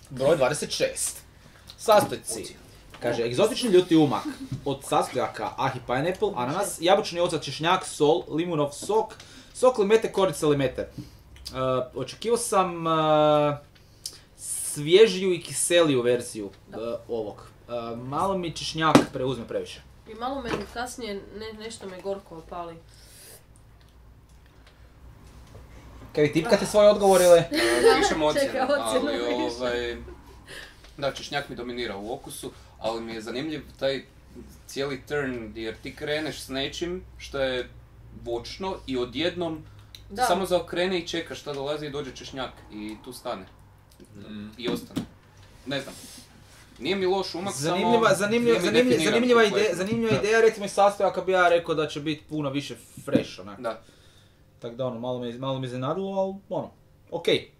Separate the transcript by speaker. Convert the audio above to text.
Speaker 1: broj 26. Sastojci. Kaže, egzotični ljuti umak od sastojaka ahi pineapple, ananas, jabučni ocet, češnjak, sol, limunov sok, sok limete, korica limete. Očekivao sam svježiju i kiseliju verziju ovog. Malo mi češnjak preuzme previše.
Speaker 2: I malo me kasnije nešto me gorko opali.
Speaker 1: Kaj vi tipkate svoje odgovor ili?
Speaker 3: Pišem ocjenu,
Speaker 2: Čekaj, ocjenu
Speaker 3: ali da, češnjak mi dominira u okusu, ali mi je zanimljiv taj cijeli turn jer ti kreneš s nečim što je voćno i odjednom samo zaokrene i čeka šta dolazi i dođe češnjak i tu stane. I ostane. Ne znam. Nije mi loš umak,
Speaker 1: zanimljiva ideja, recimo iz sastojaka bi ja rekao da će biti puno više fresh, onak.
Speaker 3: Da.
Speaker 1: Tako da malo me iznenadilo, ali okej.